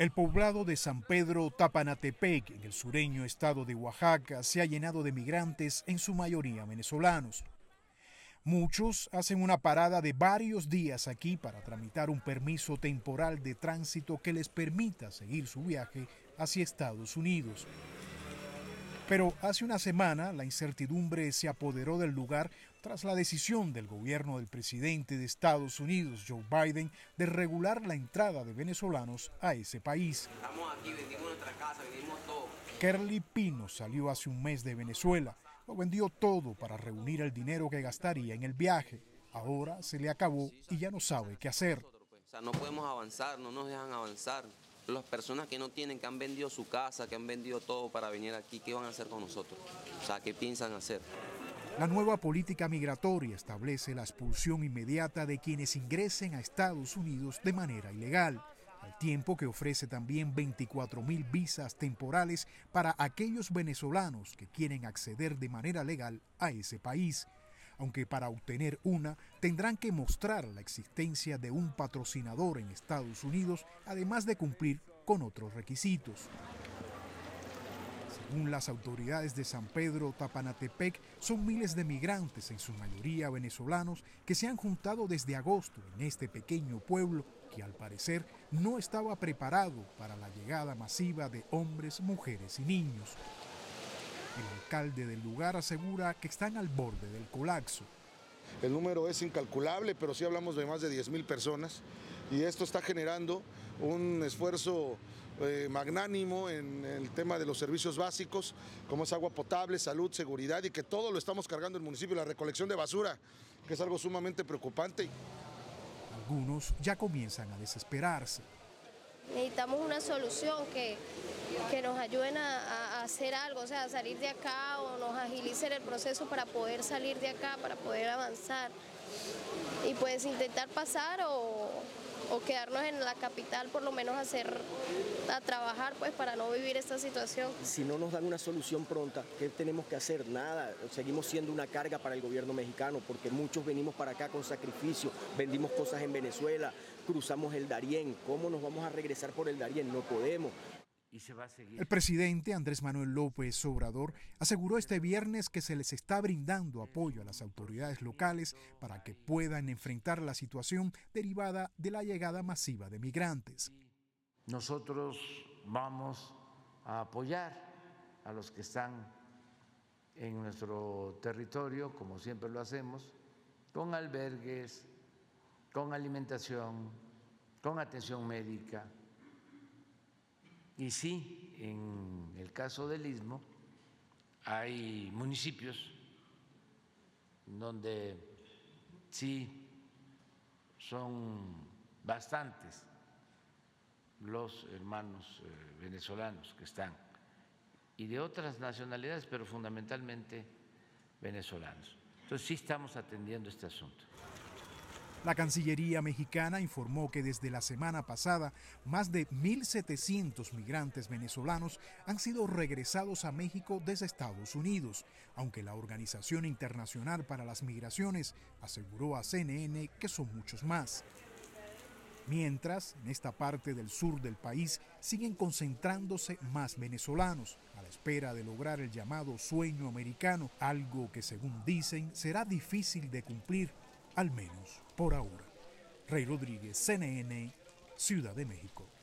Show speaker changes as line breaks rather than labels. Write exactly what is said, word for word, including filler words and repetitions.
El poblado de San Pedro Tapanatepec, en el sureño estado de Oaxaca, se ha llenado de migrantes, en su mayoría venezolanos. Muchos hacen una parada de varios días aquí para tramitar un permiso temporal de tránsito que les permita seguir su viaje hacia Estados Unidos. Pero hace una semana la incertidumbre se apoderó del lugar tras la decisión del gobierno del presidente de Estados Unidos, Joe Biden, de regular la entrada de venezolanos a ese país.
Estamos aquí, vendimos nuestra casa, vendimos todo.
Kerly Pino salió hace un mes de Venezuela. Lo vendió todo para reunir el dinero que gastaría en el viaje. Ahora se le acabó y ya no sabe qué hacer.
O sea, no podemos avanzar, no nos dejan avanzar. Las personas que no tienen, que han vendido su casa, que han vendido todo para venir aquí, ¿qué van a hacer con nosotros? O sea, ¿qué piensan hacer?
La nueva política migratoria establece la expulsión inmediata de quienes ingresen a Estados Unidos de manera ilegal, al tiempo que ofrece también veinticuatro mil visas temporales para aquellos venezolanos que quieren acceder de manera legal a ese país, aunque para obtener una tendrán que mostrar la existencia de un patrocinador en Estados Unidos, además de cumplir con otros requisitos. Según las autoridades de San Pedro Tapanatepec, son miles de migrantes, en su mayoría venezolanos, que se han juntado desde agosto en este pequeño pueblo que al parecer no estaba preparado para la llegada masiva de hombres, mujeres y niños. El alcalde del lugar asegura que están al borde del colapso.
El número es incalculable, pero sí hablamos de más de diez mil personas y esto está generando un esfuerzo eh, magnánimo en el tema de los servicios básicos, como es agua potable, salud, seguridad, y que todo lo estamos cargando el municipio, la recolección de basura, que es algo sumamente preocupante.
Algunos ya comienzan a desesperarse.
Necesitamos una solución que, que nos ayuden a, a hacer algo, o sea, a salir de acá o nos agilicen el proceso para poder salir de acá, para poder avanzar y pues intentar pasar o, o quedarnos en la capital, por lo menos hacer, a trabajar pues para no vivir esta situación.
Si no nos dan una solución pronta, ¿qué tenemos que hacer? Nada, seguimos siendo una carga para el gobierno mexicano porque muchos venimos para acá con sacrificio, vendimos cosas en Venezuela, cruzamos el Darién, ¿cómo nos vamos a regresar por el Darién? No podemos.
Y se va a seguir. El presidente Andrés Manuel López Obrador aseguró este viernes que se les está brindando apoyo a las autoridades locales para que puedan enfrentar la situación derivada de la llegada masiva de migrantes.
Nosotros vamos a apoyar a los que están en nuestro territorio, como siempre lo hacemos, con albergues, con alimentación, con atención médica. Y sí, en el caso del Istmo, hay municipios donde sí son bastantes los hermanos eh, venezolanos que están, y de otras nacionalidades, pero fundamentalmente venezolanos. Entonces sí estamos atendiendo este asunto.
La Cancillería mexicana informó que desde la semana pasada más de mil setecientos migrantes venezolanos han sido regresados a México desde Estados Unidos, aunque la Organización Internacional para las Migraciones aseguró a C N N que son muchos más. Mientras, en esta parte del sur del país siguen concentrándose más venezolanos, a la espera de lograr el llamado sueño americano, algo que según dicen será difícil de cumplir, al menos por ahora. Rey Rodríguez, C N N, Ciudad de México.